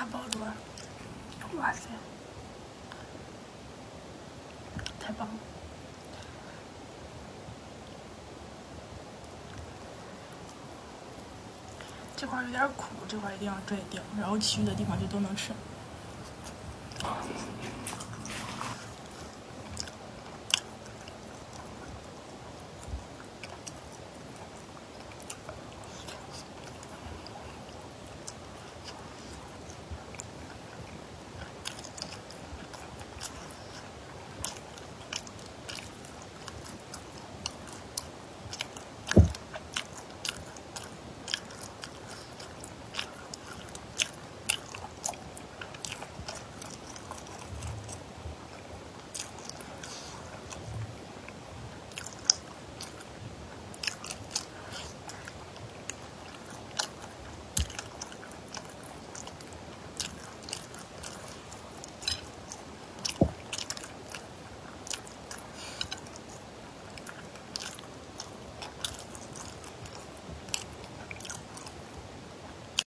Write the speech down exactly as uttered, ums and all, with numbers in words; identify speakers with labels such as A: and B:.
A: 大包装，哇塞，太棒了！这块有点苦，这块一定要拽掉，然后其余的地方就都能吃。